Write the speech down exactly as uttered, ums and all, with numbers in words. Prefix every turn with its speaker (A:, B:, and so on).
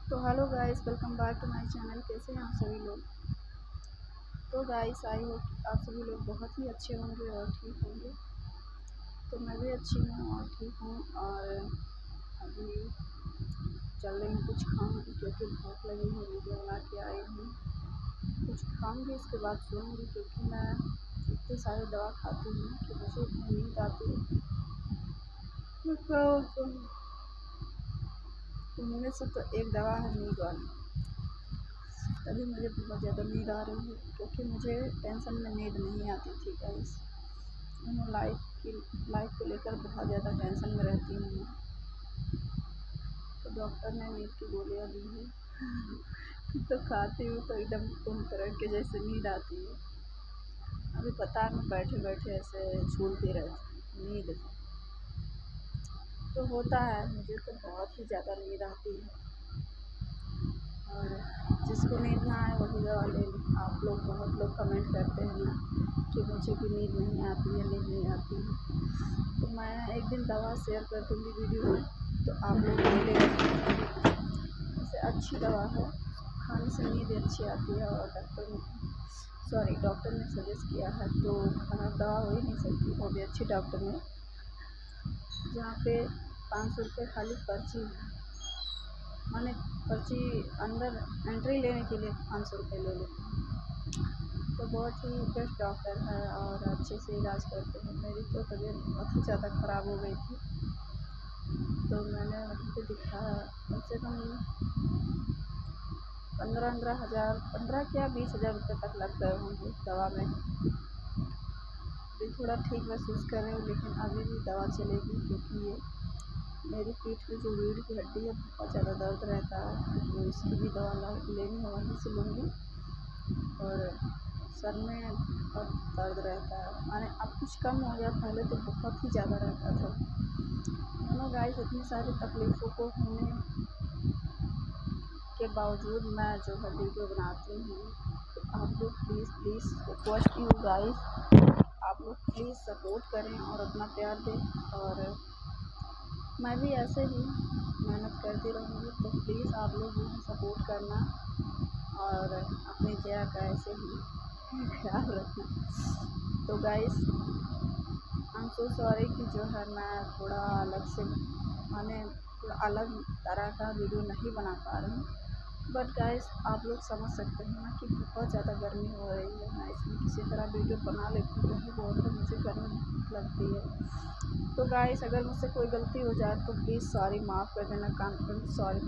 A: तो hello guys, welcome back to my channel. कैसे हैं आप सभी लोग। तो गाइस आई होप आप सभी लोग बहुत ही अच्छे होंगे और ठीक होंगे। तो मैं भी अच्छी हूँ और ठीक हूँ। और अभी चल रही हूँ कुछ खाऊँगी क्योंकि भूख लगी है। वीडियो बना के आई हूँ, कुछ खाऊँगी उसके बाद सोऊंगी क्योंकि मैं इतनी सारी दवा खाती हूँ कि मुझे नींद आती है। उनमें से तो एक दवा है नींद वाली। तभी मुझे बहुत ज़्यादा नींद आ रही है क्योंकि मुझे टेंशन में नींद नहीं आती थी गाइस। मैं लाइफ की लाइफ को लेकर बहुत ज़्यादा टेंशन में रहती हूँ मैं। तो डॉक्टर ने नींद की गोलियाँ दी है तो खाती हूँ तो एकदम घूम तरह के जैसे नींद आती है। अभी पता है मैं बैठे बैठे ऐसे झूलती रहती हूँ नींद। तो होता है मुझे तो बहुत ही ज़्यादा नींद आती है। और जिसको नींद ना आए वही दवा ले ली। आप लोग बहुत लोग कमेंट करते हैं ना कि मुझे भी नींद नहीं आती है नींद नहीं आती है। तो मैं एक दिन दवा शेयर कर दूँगी वीडियो में, तो आप लोग ले लेंगे। इससे अच्छी दवा है, खाने से नींद अच्छी आती है। और डॉक्टर ने सॉरी डॉक्टर ने सजेस्ट किया है तो खराब दवा हो ही नहीं सकती, वो भी अच्छी डॉक्टर ने। जहाँ पे पाँच सौ रुपये खाली पर्ची है, मैंने पर्ची अंदर एंट्री लेने के लिए पाँच सौ रुपये ले लेते हैं। तो बहुत ही बेस्ट डॉक्टर है और अच्छे से इलाज करते हैं। मेरी तो तबीयत बहुत ही ज़्यादा ख़राब हो गई थी तो मैंने वहीं पे दिखाया। कम से कम पंद्रह पंद्रह हज़ार पंद्रह क्या बीस हज़ार रुपये तक लग गए होंगे दवा में। अभी थोड़ा ठीक महसूस कर रही हूँ लेकिन अभी भी दवा चलेगी क्योंकि ये मेरी पीठ में जो रीढ़ की हड्डी है बहुत ज़्यादा दर्द रहता है, तो इसकी भी दवा लेनी है, वहीं से लूँगी। और सर में बहुत दर्द रहता है, माने अब कुछ कम हो गया, पहले तो बहुत ही ज़्यादा रहता था। दोनों गाइस इतनी सारी तकलीफ़ों को होने के बावजूद मैं जो है वीडियो बनाती हूँ। तो आप लोग please please request you guys, आप लोग प्लीज़ सपोर्ट करें और अपना प्यार दें। और मैं भी ऐसे ही मेहनत करती रहूँगी, तो प्लीज़ आप लोग मुझे सपोर्ट करना और अपनी जया का ऐसे ही ख्याल रखना। तो guys I am so sorry कि जो है मैं थोड़ा अलग से माने थोड़ा अलग तरह का वीडियो नहीं बना पा रही हूँ। बट गाइस आप लोग समझ सकते हैं ना कि बहुत ज़्यादा गर्मी हो रही है। मैं इसमें किसी तरह वीडियो बना लेती हूँ, वही बहुत है, मुझे गर्मी बहुत लगती है। तो गाइस अगर मुझसे कोई गलती हो जाए तो प्लीज़ सॉरी माफ़ कर देना, कान सॉरी।